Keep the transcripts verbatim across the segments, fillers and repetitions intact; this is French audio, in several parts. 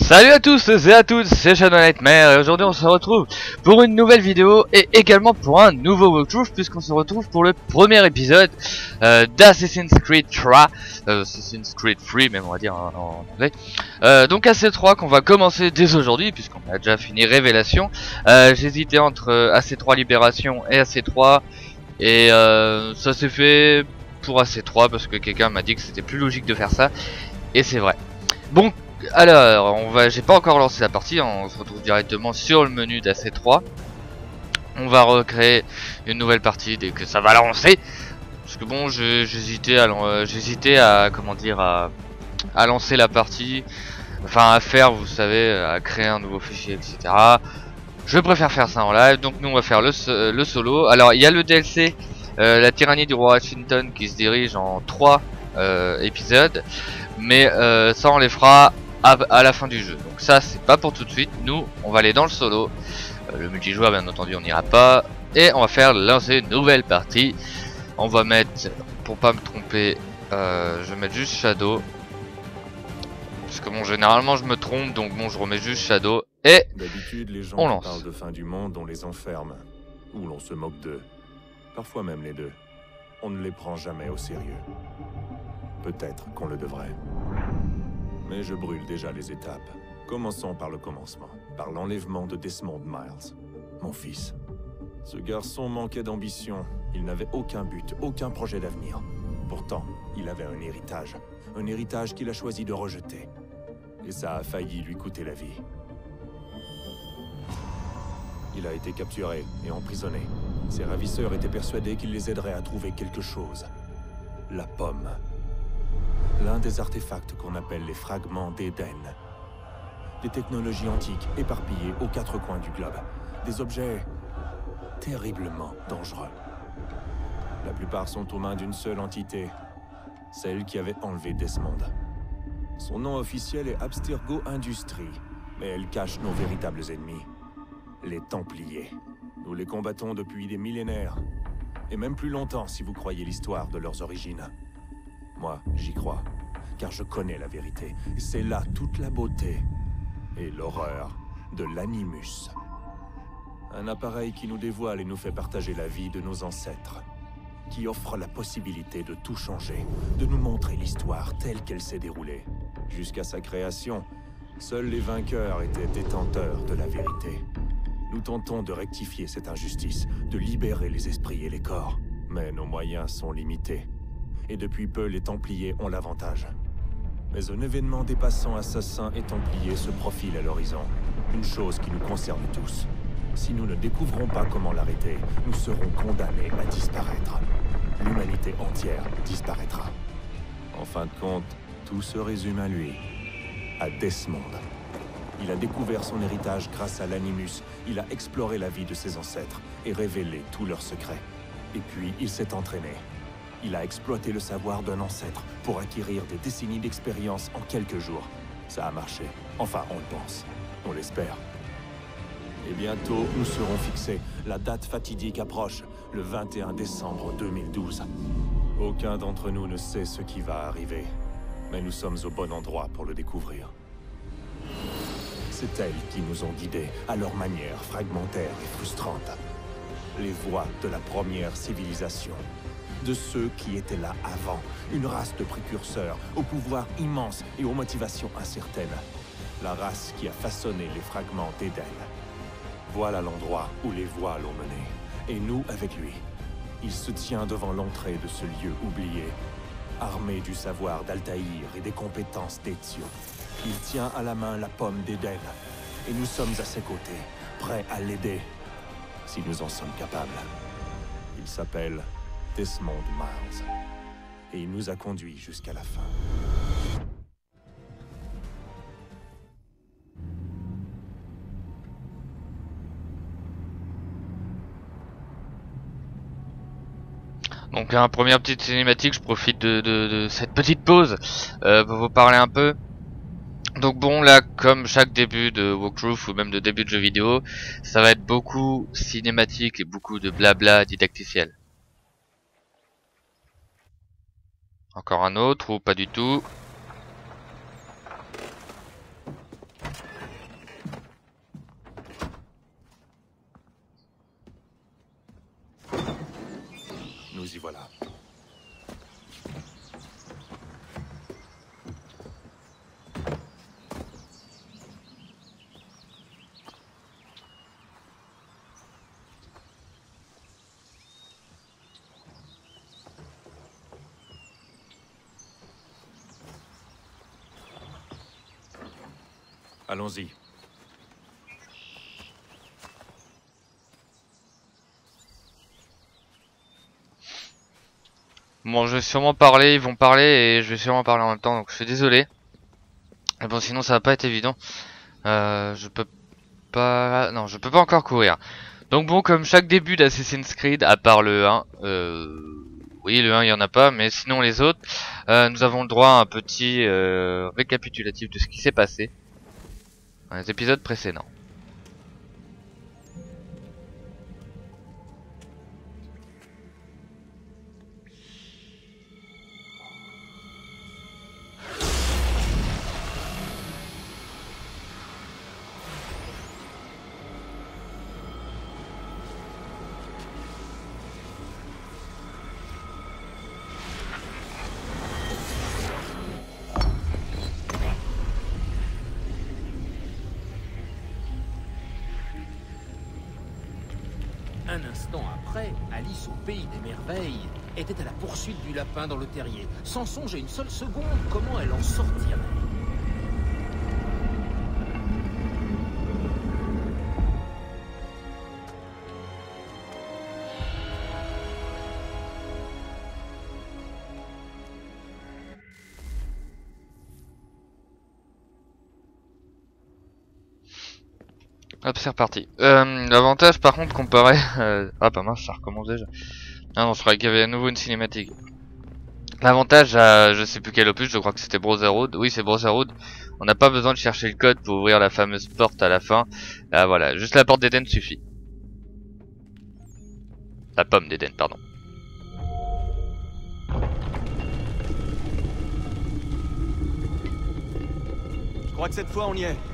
Salut à tous et à toutes, c'est Shadow Nightmare et aujourd'hui on se retrouve pour une nouvelle vidéo et également pour un nouveau walkthrough puisqu'on se retrouve pour le premier épisode euh, d'Assassin's Creed trois, euh, Assassin's Creed trois même on va dire en, en anglais. Euh, donc A C trois qu'on va commencer dès aujourd'hui puisqu'on a déjà fini Révélation. Euh, J'hésitais entre A C trois Libération et A C trois et euh, ça s'est fait pour A C trois parce que quelqu'un m'a dit que c'était plus logique de faire ça et c'est vrai. Bon. Alors, on va, j'ai pas encore lancé la partie, hein, on se retrouve directement sur le menu d'A C trois. On va recréer une nouvelle partie dès que ça va lancer. Parce que bon, j'hésitais à, euh, j'hésitais à, comment dire, à, à lancer la partie, enfin à faire, vous savez, à créer un nouveau fichier, et cetera. Je préfère faire ça en live, donc nous on va faire le, le solo. Alors, il y a le D L C, euh, la tyrannie du roi Washington, qui se dirige en trois euh, épisodes, mais euh, ça on les fera à la fin du jeu, donc ça c'est pas pour tout de suite. Nous on va aller dans le solo, euh, le multijoueur bien entendu on n'ira pas, et on va faire lancer une nouvelle partie. On va mettre, pour pas me tromper, euh, je vais mettre juste Shadow, parce que bon généralement je me trompe, donc bon je remets juste Shadow et d'habitude les gens on lance. parlent de fin du monde, on les enferme ou l'on se moque d'eux, parfois même les deux. On ne les prend jamais au sérieux. Peut-être qu'on le devrait. Mais je brûle déjà les étapes. Commençons par le commencement, par l'enlèvement de Desmond Miles, mon fils. Ce garçon manquait d'ambition, il n'avait aucun but, aucun projet d'avenir. Pourtant, il avait un héritage, un héritage qu'il a choisi de rejeter. Et ça a failli lui coûter la vie. Il a été capturé et emprisonné. Ses ravisseurs étaient persuadés qu'il les aiderait à trouver quelque chose. La pomme. L'un des artefacts qu'on appelle les fragments d'Éden. Des technologies antiques éparpillées aux quatre coins du globe. Des objets terriblement dangereux. La plupart sont aux mains d'une seule entité, celle qui avait enlevé Desmond. Son nom officiel est Abstergo Industries, mais elle cache nos véritables ennemis, les Templiers. Nous les combattons depuis des millénaires, et même plus longtemps si vous croyez l'histoire de leurs origines. Moi, j'y crois, car je connais la vérité. C'est là toute la beauté et l'horreur de l'Animus. Un appareil qui nous dévoile et nous fait partager la vie de nos ancêtres, qui offre la possibilité de tout changer, de nous montrer l'histoire telle qu'elle s'est déroulée. Jusqu'à sa création, seuls les vainqueurs étaient détenteurs de la vérité. Nous tentons de rectifier cette injustice, de libérer les esprits et les corps, mais nos moyens sont limités. Et depuis peu, les Templiers ont l'avantage. Mais un événement dépassant assassins et Templiers se profile à l'horizon. Une chose qui nous concerne tous. Si nous ne découvrons pas comment l'arrêter, nous serons condamnés à disparaître. L'humanité entière disparaîtra. En fin de compte, tout se résume à lui. À Desmond. Il a découvert son héritage grâce à l'Animus. Il a exploré la vie de ses ancêtres et révélé tous leurs secrets. Et puis, il s'est entraîné. Il a exploité le savoir d'un ancêtre pour acquérir des décennies d'expérience en quelques jours. Ça a marché. Enfin, on le pense. On l'espère. Et bientôt, nous serons fixés. La date fatidique approche, le vingt et un décembre deux mille douze. Aucun d'entre nous ne sait ce qui va arriver. Mais nous sommes au bon endroit pour le découvrir. C'est elles qui nous ont guidés, à leur manière fragmentaire et frustrante. Les voies de la première civilisation. De ceux qui étaient là avant, une race de précurseurs, au pouvoir immense et aux motivations incertaines. La race qui a façonné les fragments d'Éden. Voilà l'endroit où les voies l'ont mené, et nous avec lui. Il se tient devant l'entrée de ce lieu oublié, armé du savoir d'Altaïr et des compétences d'Ezio. Il tient à la main la pomme d'Éden, et nous sommes à ses côtés, prêts à l'aider, si nous en sommes capables. Il s'appelle Desmond Miles, et il nous a conduits jusqu'à la fin. Donc un première petite cinématique, je profite de, de, de cette petite pause euh, pour vous parler un peu. Donc bon là, comme chaque début de walkthrough ou même de début de jeu vidéo, ça va être beaucoup cinématique et beaucoup de blabla didacticiel. Encore un autre ou pas du tout? Nous y voilà. Allons-y. Bon, je vais sûrement parler, ils vont parler et je vais sûrement parler en même temps, donc je suis désolé. Mais bon, sinon ça va pas être évident. Euh, je peux pas... Non, je peux pas encore courir. Donc bon, comme chaque début d'Assassin's Creed, à part le un, euh... oui, le un, il y en a pas, mais sinon les autres, euh, nous avons le droit à un petit euh, récapitulatif de ce qui s'est passé dans les épisodes précédents. Un instant après, Alice au pays des merveilles était à la poursuite du lapin dans le terrier, sans songer une seule seconde comment elle en sortirait. Hop, c'est reparti. Euh, L'avantage par contre comparé... Euh... Ah bah mince, ça recommence déjà. Ah non, je croyais qu'il y avait à nouveau une cinématique. L'avantage à... je sais plus quel opus, je crois que c'était Brotherhood. Oui, c'est Brotherhood. On n'a pas besoin de chercher le code pour ouvrir la fameuse porte à la fin. Là voilà, juste la porte d'Eden suffit. La pomme d'Eden, pardon. Je crois que cette fois on y est.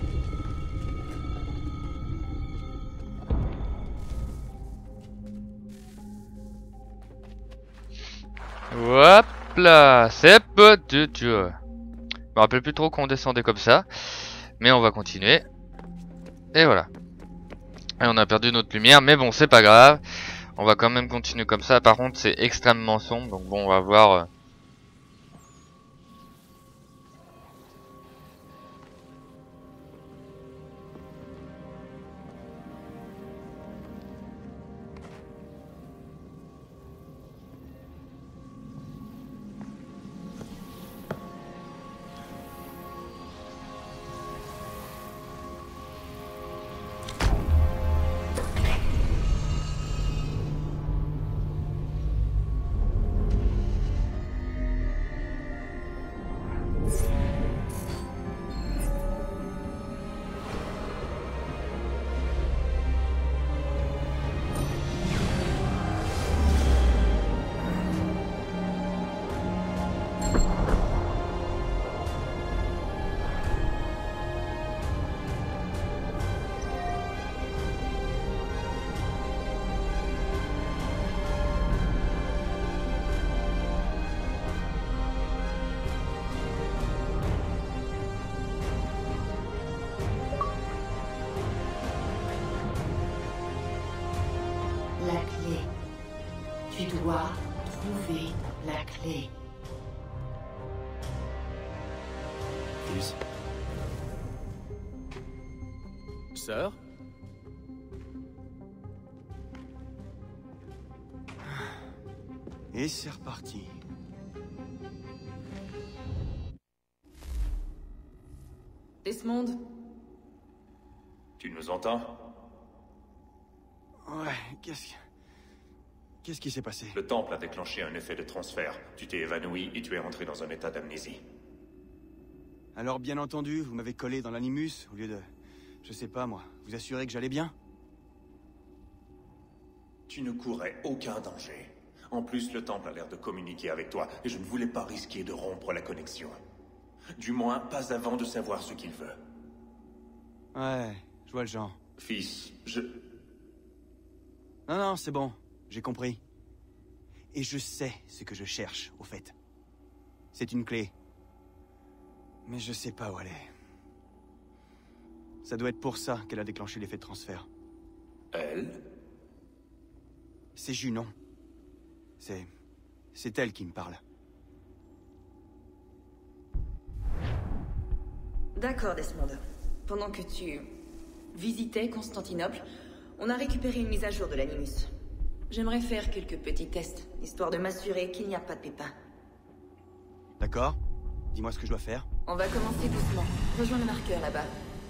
Hop là, c'est petit. Je me rappelle plus trop qu'on descendait comme ça, mais on va continuer. Et voilà. Et on a perdu notre lumière, mais bon, c'est pas grave. On va quand même continuer comme ça. Par contre, c'est extrêmement sombre, donc bon, on va voir. Euh... La clé. Tu dois trouver la clé. Fils. Sœur? Et c'est reparti. Desmond? Tu nous entends? Ouais, qu'est-ce... Qu'est-ce qui s'est passé? Le temple a déclenché un effet de transfert. Tu t'es évanoui et tu es rentré dans un état d'amnésie. Alors, bien entendu, vous m'avez collé dans l'animus, au lieu de... Je sais pas, moi, vous assurer que j'allais bien? Tu ne courais aucun danger. En plus, le temple a l'air de communiquer avec toi, et je ne voulais pas risquer de rompre la connexion. Du moins, pas avant de savoir ce qu'il veut. Ouais, je vois le genre. Fils, je... Non, non, c'est bon, j'ai compris. Et je sais ce que je cherche, au fait. C'est une clé. Mais je sais pas où elle est. Ça doit être pour ça qu'elle a déclenché l'effet de transfert. Elle? C'est Junon. C'est... c'est elle qui me parle. D'accord, Desmond. Pendant que tu visitais Constantinople, on a récupéré une mise à jour de l'Animus. J'aimerais faire quelques petits tests, histoire de m'assurer qu'il n'y a pas de pépins. D'accord? Dis-moi ce que je dois faire. On va commencer doucement. Rejoins le marqueur là-bas.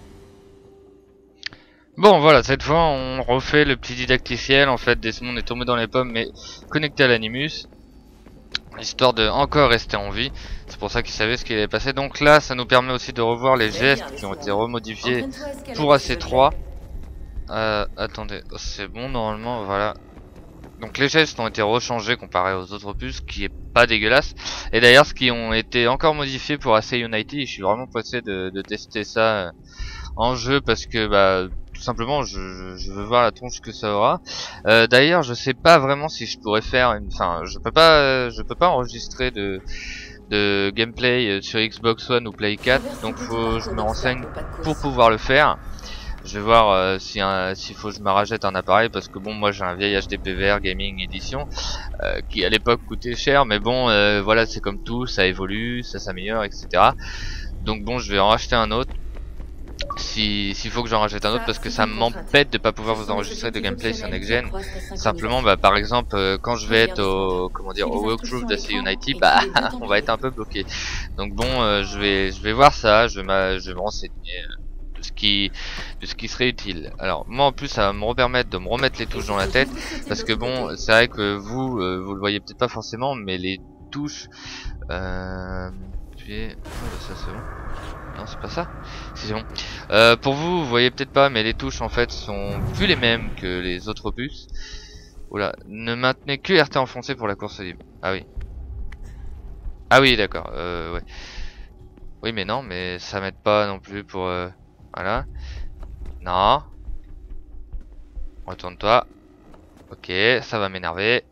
Bon voilà, cette fois on refait le petit didacticiel. En fait, Desmond est tombé dans les pommes mais connecté à l'Animus, histoire de encore rester en vie. C'est pour ça qu'il savait ce qui allait passer. Donc là ça nous permet aussi de revoir les gestes qui ont été remodifiés pour A C trois. euh, Attendez, c'est bon normalement, voilà. Donc les gestes ont été rechangés comparé aux autres opus, ce qui est pas dégueulasse. Et d'ailleurs ce qui ont été encore modifiés pour A C Unity, je suis vraiment pressé de, de tester ça en jeu parce que bah tout simplement je, je veux voir la tronche que ça aura. Euh, d'ailleurs je sais pas vraiment si je pourrais faire une, enfin je peux pas je peux pas enregistrer de de gameplay sur Xbox One ou Play quatre, donc faut je me renseigne pour pouvoir le faire. Je vais voir euh, si s'il faut que je me rachète un appareil parce que bon moi j'ai un vieil H D P V R Gaming Edition euh, qui à l'époque coûtait cher, mais bon euh, voilà, c'est comme tout, ça évolue, ça s'améliore, et cetera. Donc bon, je vais en racheter un autre si s'il faut que j'en rachète un autre parce que ça m'embête de pas pouvoir vous enregistrer de gameplay sur Next Gen. Simplement bah par exemple euh, quand je vais être au comment dire au walkthrough d'A C Unity, bah on va être un peu bloqué. Donc bon euh, je vais je vais voir ça, je vais je vais me renseigner de ce qui de ce qui serait utile. Alors moi en plus ça va me repermettre de me remettre les touches dans la tête parce que bon c'est vrai que vous euh, vous le voyez peut-être pas forcément, mais les touches euh, puis oh, ça c'est bon. Non c'est pas ça, c'est bon. Euh, pour vous, vous voyez peut-être pas, mais les touches en fait sont plus les mêmes que les autres opus. Oula, ne maintenez que R T enfoncé pour la course libre. Ah oui. Ah oui d'accord, euh, ouais. Oui mais non, mais ça m'aide pas non plus pour... Euh... Voilà. Non. Retourne-toi. Ok, ça va m'énerver.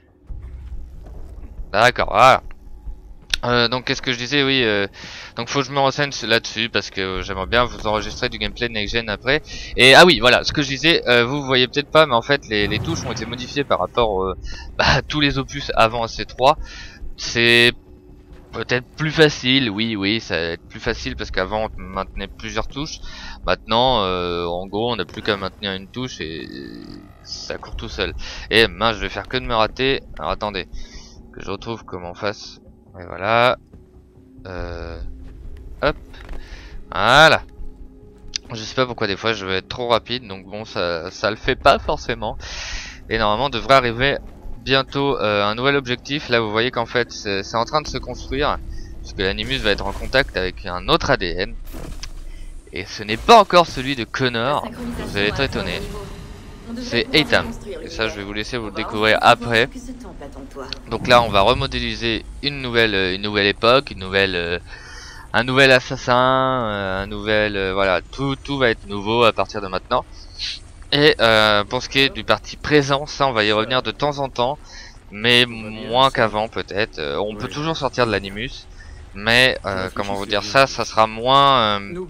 D'accord, voilà. Euh, donc qu'est-ce que je disais, oui, euh, donc faut que je me renseigne là-dessus parce que euh, j'aimerais bien vous enregistrer du gameplay next gen après. Et ah oui, voilà, ce que je disais, euh, vous, vous voyez peut-être pas, mais en fait les, les touches ont été modifiées par rapport euh, bah, à tous les opus avant A C trois. C'est peut-être plus facile, oui, oui, ça va être plus facile parce qu'avant on maintenait plusieurs touches. Maintenant, euh, en gros, on n'a plus qu'à maintenir une touche et ça court tout seul. Et mince, je vais faire que de me rater. Alors attendez, que je retrouve comment fasse. Et voilà. Euh... Hop. Voilà. Je sais pas pourquoi des fois je vais être trop rapide, donc bon ça, ça le fait pas forcément. Et normalement devrait arriver bientôt euh, un nouvel objectif. Là vous voyez qu'en fait c'est en train de se construire, puisque l'Animus va être en contact avec un autre A D N. Et ce n'est pas encore celui de Connor, vous allez être étonné. C'est Ethan, et ça je vais vous laisser vous le découvrir après. Donc là on va remodéliser une nouvelle une nouvelle époque, une nouvelle euh, un nouvel assassin, euh, un nouvel euh, voilà, tout tout va être nouveau à partir de maintenant. Et euh, pour ce qui est du parti présent, ça on va y revenir de temps en temps, mais moins qu'avant peut-être. Euh, on peut toujours sortir de l'Animus, mais euh, comment vous dire ça, ça sera moins. Euh,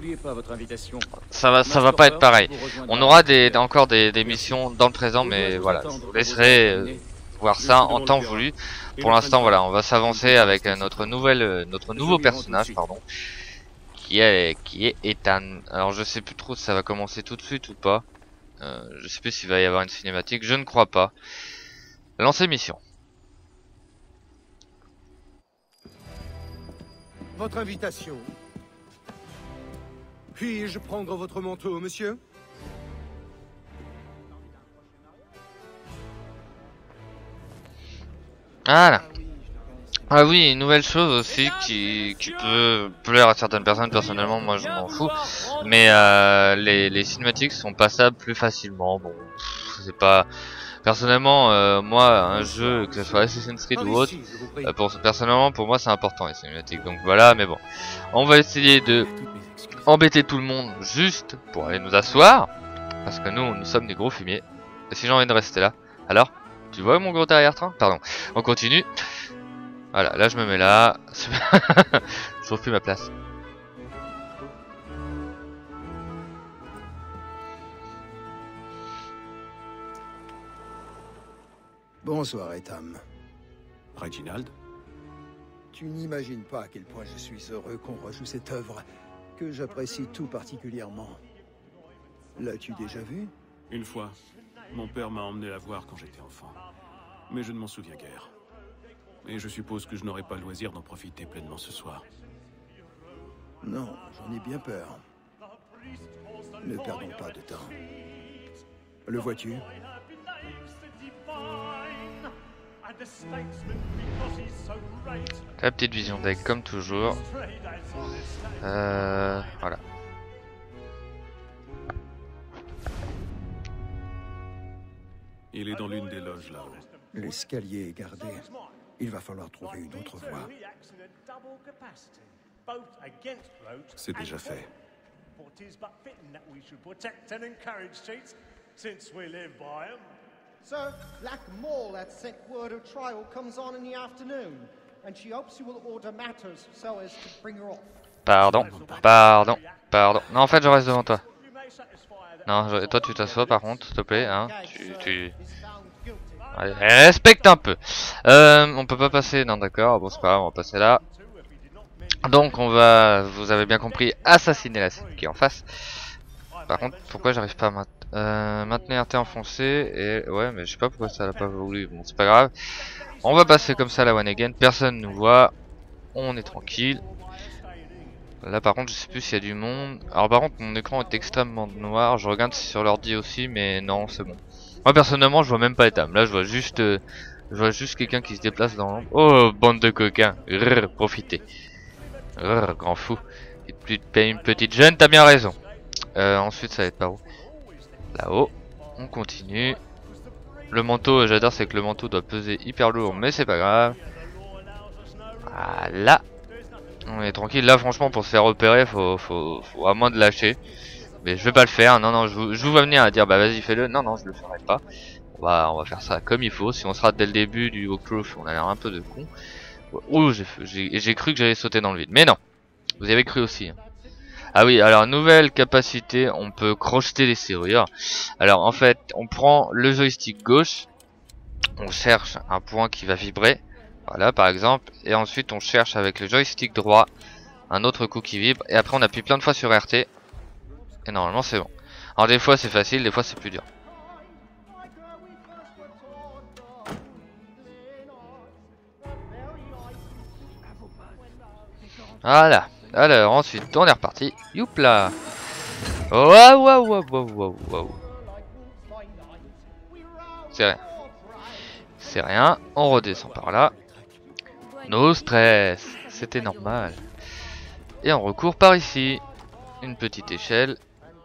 ça va, ça va pas être pareil. On aura des, encore des, des missions dans le présent, mais voilà, je vous laisserai euh, voir ça en temps voulu. Pour l'instant, voilà, on va s'avancer avec notre nouvelle, notre nouveau personnage, pardon, qui est qui est Ethan. Alors je sais plus trop si ça va commencer tout de suite ou pas. Euh, je sais plus s'il va y avoir une cinématique, je ne crois pas. Lancer mission. Votre invitation. Puis-je prendre votre manteau, monsieur? Voilà. Ah oui, une nouvelle chose aussi qui, qui peut plaire à certaines personnes, personnellement moi je m'en fous, mais euh, les, les cinématiques sont passables plus facilement. Bon, c'est pas... Personnellement, euh, moi, un jeu, que ce soit Assassin's Creed ou autre, euh, pour, personnellement pour moi c'est important les cinématiques, donc voilà, mais bon. On va essayer de embêter tout le monde juste pour aller nous asseoir, parce que nous, nous sommes des gros fumiers, et si j'ai envie de rester là, alors Tu vois mon gros arrière-train? Pardon. On continue. Voilà, là je me mets là. Je trouve plus ma place. Bonsoir, Etham. Reginald? Tu n'imagines pas à quel point je suis heureux qu'on rejoue cette œuvre, que j'apprécie tout particulièrement. L'as-tu déjà vue? Une fois. Mon père m'a emmené la voir quand j'étais enfant. Mais je ne m'en souviens guère. Et je suppose que je n'aurai pas le loisir d'en profiter pleinement ce soir. Non, j'en ai bien peur. Ne perdons pas de temps. Le vois-tu? La petite vision deck comme toujours. Euh, voilà. Il est dans l'une des loges là-haut. L'escalier est gardé. Il va falloir trouver une autre voie. C'est déjà fait. Sir, Black Maul at sick word of trial comes on in the afternoon, and she hopes you will order matters so as to bring her off. Pardon, pardon, pardon. Non, en fait, je reste devant toi. Non, je... toi, tu t'assois par contre, s'il te plaît. Hein. Tu, tu... Allez, respecte un peu. Euh, on peut pas passer. Non, d'accord. Bon, c'est pas grave, on va passer là. Donc, on va, vous avez bien compris, assassiner la scène qui est en face. Par contre, pourquoi j'arrive pas à maintenir euh, maintenir R T enfoncé et ouais, mais je sais pas pourquoi ça l'a pas voulu. Bon, c'est pas grave. On va passer comme ça la one again. Personne nous voit. On est tranquille. Là, par contre, je sais plus s'il y a du monde. Alors, par contre, mon écran est extrêmement noir. Je regarde si sur l'ordi aussi, mais non, c'est bon. Moi, personnellement, je vois même pas Etham. Là, je vois juste, euh, je vois juste quelqu'un qui se déplace dans l'ombre. Oh, bande de coquins. Rrr, profitez. Rrr, grand fou. Une petite jeune, t'as bien raison. Euh, ensuite, ça va être par où? Là-haut. On continue. Le manteau, j'adore, c'est que le manteau doit peser hyper lourd, mais c'est pas grave. Voilà. On est tranquille. Là, franchement, pour se faire repérer, faut, faut, faut à moins de lâcher. Mais je vais pas le faire. Non, non, je vous, je vous vois venir à dire, bah vas-y, fais-le. Non, non, je le ferai pas. On va, on va faire ça comme il faut. Si on se rate dès le début du walkthrough, on a l'air un peu de con. Ouh, j'ai cru que j'allais sauter dans le vide. Mais non. Vous avez cru aussi. Hein. Ah oui, alors nouvelle capacité, on peut crocheter les serrures. Alors en fait, on prend le joystick gauche, on cherche un point qui va vibrer, voilà par exemple, et ensuite on cherche avec le joystick droit un autre coup qui vibre, et après on appuie plein de fois sur R T, et normalement c'est bon. Alors des fois c'est facile, des fois c'est plus dur. Voilà. Alors ensuite on est reparti. Youpla. Waouh waouh waouh waouh waouh waouh. C'est rien. C'est rien. On redescend par là. No stress. C'était normal. Et on recourt par ici. Une petite échelle.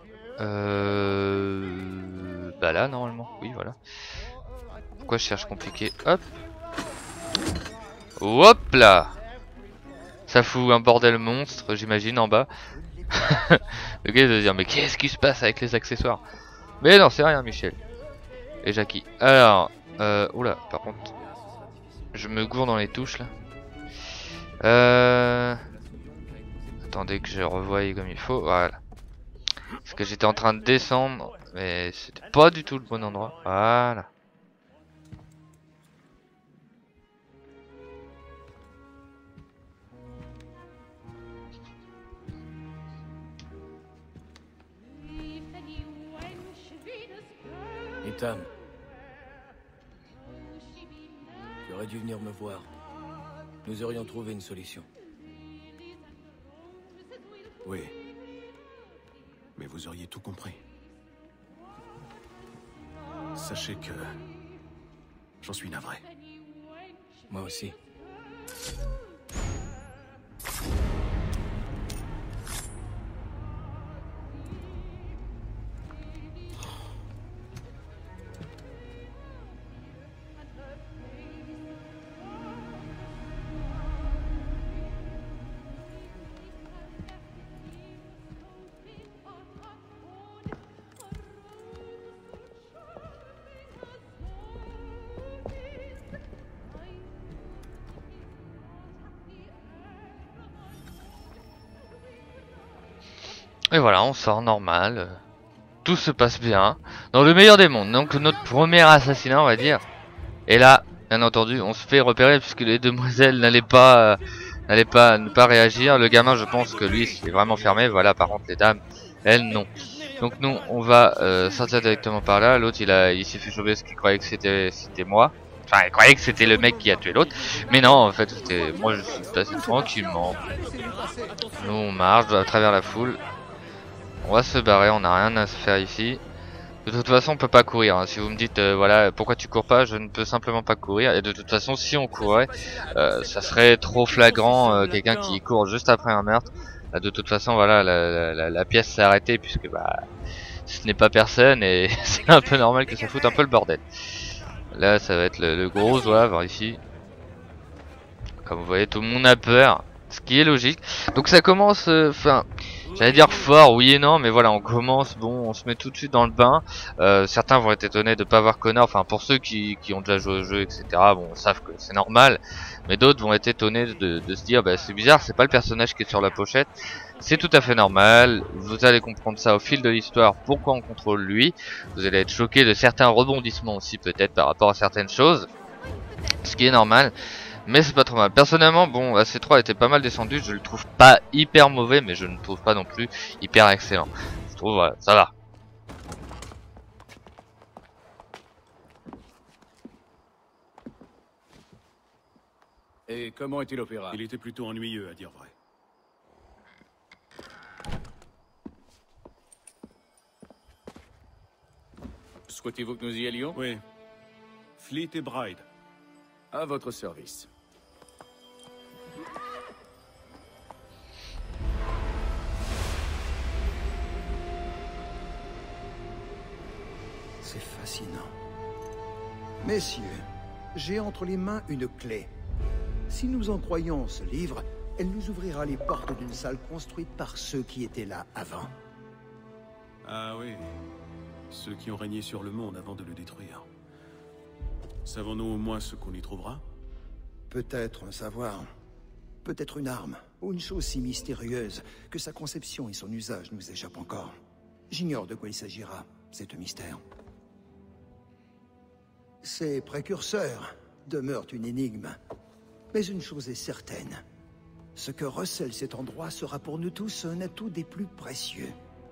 Euh... Bah là normalement. Oui voilà. Pourquoi je cherche compliqué? Hop. Hop là. Ça fout un bordel monstre, j'imagine, en bas. Le gars va se dire, mais qu'est-ce qui se passe avec les accessoires? Mais non, c'est rien, Michel. Et Jackie. Alors, euh, oula, par contre, je me gourde dans les touches, là. Euh... Attendez que je revoie comme il faut, voilà. Parce que j'étais en train de descendre, mais c'était pas du tout le bon endroit. Voilà. Etham, tu aurais dû venir me voir. Nous aurions trouvé une solution. Oui. Mais vous auriez tout compris. Sachez que... j'en suis navré. Moi aussi. Et voilà, on sort normal. Tout se passe bien. Dans le meilleur des mondes. Donc notre premier assassinat, on va dire. Et là, bien entendu, on se fait repérer puisque les demoiselles n'allaient pas, euh, n'allaient pas, ne pas réagir. Le gamin, je pense que lui, c'est vraiment fermé. Voilà, par contre, les dames, elles, non. Donc nous, on va euh, sortir directement par là. L'autre, il a, il s'est fait choper parce qu'il croyait que c'était, c'était moi. Enfin, il croyait que c'était le mec qui a tué l'autre. Mais non, en fait, c'était moi. Je suis passé tranquillement. Nous, on marche à travers la foule. On va se barrer. On n'a rien à se faire ici. De toute façon, on peut pas courir. Hein. Si vous me dites, euh, voilà, pourquoi tu cours pas, je ne peux simplement pas courir. Et de toute façon, si on courait, euh, ça serait trop flagrant. Euh, Quelqu'un qui court juste après un meurtre. Euh, de toute façon, voilà, la, la, la pièce s'est arrêtée puisque bah, ce n'est pas personne et c'est un peu normal que ça foute un peu le bordel. Là, ça va être le, le gros zouave ici. Comme vous voyez, tout le monde a peur, ce qui est logique. Donc ça commence, enfin. Euh, J'allais dire fort, oui et non, mais voilà, on commence, bon, on se met tout de suite dans le bain. Euh, certains vont être étonnés de pas voir Connor, enfin pour ceux qui, qui ont déjà joué au jeu, et cetera. Bon, savent que c'est normal, mais d'autres vont être étonnés de, de se dire, bah c'est bizarre, c'est pas le personnage qui est sur la pochette. C'est tout à fait normal, vous allez comprendre ça au fil de l'histoire, pourquoi on contrôle lui. Vous allez être choqués de certains rebondissements aussi peut-être par rapport à certaines choses, ce qui est normal. Mais c'est pas trop mal. Personnellement, bon, A C trois était pas mal descendu. Je le trouve pas hyper mauvais, mais je ne le trouve pas non plus hyper excellent. Je trouve, voilà, ça va. Et comment était l'opéra? Il était plutôt ennuyeux, à dire vrai. Souhaitez-vous que nous y allions? Oui. Fleet et Bride. À votre service. C'est fascinant. Messieurs, j'ai entre les mains une clé. Si nous en croyons ce livre, elle nous ouvrira les portes d'une salle construite par ceux qui étaient là avant. Ah oui. Ceux qui ont régné sur le monde avant de le détruire. Savons-nous au moins ce qu'on y trouvera? Peut-être un savoir. Peut-être une arme, ou une chose si mystérieuse que sa conception et son usage nous échappent encore. J'ignore de quoi il s'agira, c'est un mystère. Ces précurseurs demeurent une énigme. Mais une chose est certaine. Ce que recèle cet endroit sera pour nous tous un atout des plus précieux.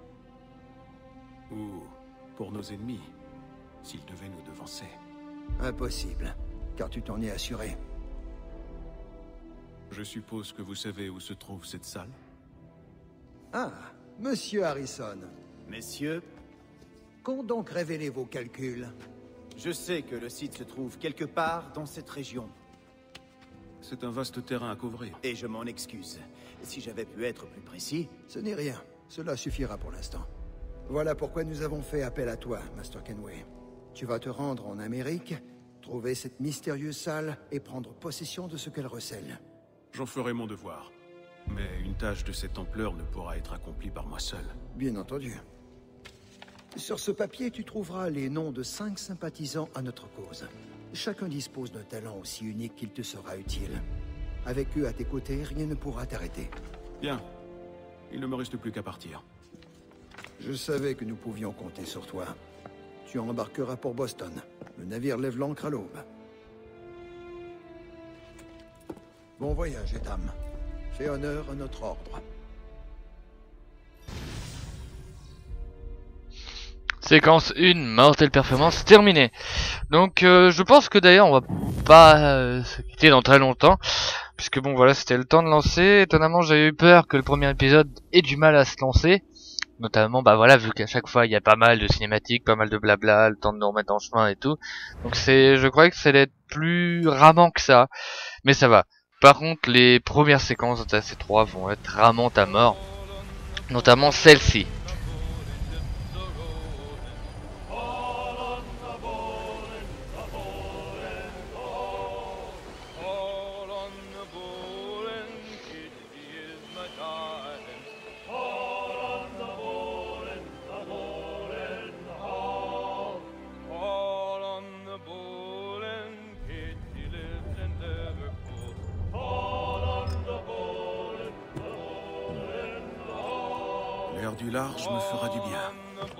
Ou pour nos ennemis, s'ils devaient nous devancer. Impossible, car tu t'en es assuré. Je suppose que vous savez où se trouve cette salle? Ah, Monsieur Harrison. Messieurs, Qu'ont donc révélé vos calculs? je sais que le site se trouve quelque part dans cette région. C'est un vaste terrain à couvrir. Et je m'en excuse. Si j'avais pu être plus précis... Ce n'est rien. Cela suffira pour l'instant. Voilà pourquoi nous avons fait appel à toi, Master Kenway. Tu vas te rendre en Amérique, trouver cette mystérieuse salle et prendre possession de ce qu'elle recèle. J'en ferai mon devoir. Mais une tâche de cette ampleur ne pourra être accomplie par moi seul. Bien entendu. Sur ce papier, tu trouveras les noms de cinq sympathisants à notre cause. Chacun dispose d'un talent aussi unique qu'il te sera utile. Avec eux à tes côtés, rien ne pourra t'arrêter. Bien. Il ne me reste plus qu'à partir. Je savais que nous pouvions compter sur toi. Tu embarqueras pour Boston. Le navire lève l'ancre à l'aube. Bon voyage, Etam. Fais honneur à notre ordre. Séquence un, Mortal Performance terminée. Donc euh, je pense que d'ailleurs on va pas euh, se quitter dans très longtemps. Puisque bon voilà, c'était le temps de lancer. Étonnamment j'avais eu peur que le premier épisode ait du mal à se lancer. Notamment bah voilà, vu qu'à chaque fois il y a pas mal de cinématiques, pas mal de blabla, le temps de nous remettre dans le chemin et tout. Donc c'est, je croyais que ça allait être plus ramant que ça. Mais ça va. Par contre les premières séquences de C trois vont être ramantes à mort. Notamment celle-ci. du large me fera du bien.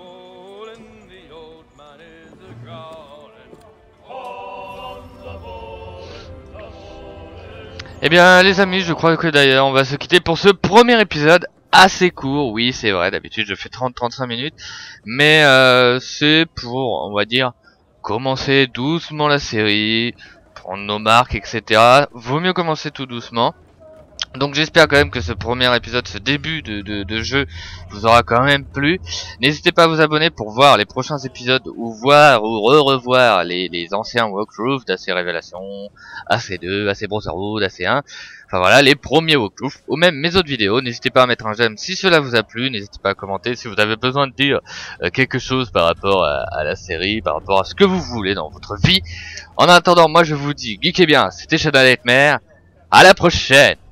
Eh bien les amis, je crois que d'ailleurs on va se quitter pour ce premier épisode assez court. Oui c'est vrai, d'habitude je fais trente à trente-cinq minutes, mais euh, c'est pour, on va dire, commencer doucement la série, prendre nos marques, et cetera. Vaut mieux commencer tout doucement. Donc j'espère quand même que ce premier épisode, ce début de, de, de jeu vous aura quand même plu. N'hésitez pas à vous abonner pour voir les prochains épisodes ou voir ou re-revoir les, les anciens walkthroughs d'A C Révélation, A C deux, A C Brotherhood, A C un. Enfin voilà, les premiers walkthroughs ou même mes autres vidéos. N'hésitez pas à mettre un j'aime si cela vous a plu. N'hésitez pas à commenter si vous avez besoin de dire euh, quelque chose par rapport à, à la série, par rapport à ce que vous voulez dans votre vie. En attendant, moi je vous dis, geekez bien, c'était Shadow Nightmare. À la prochaine!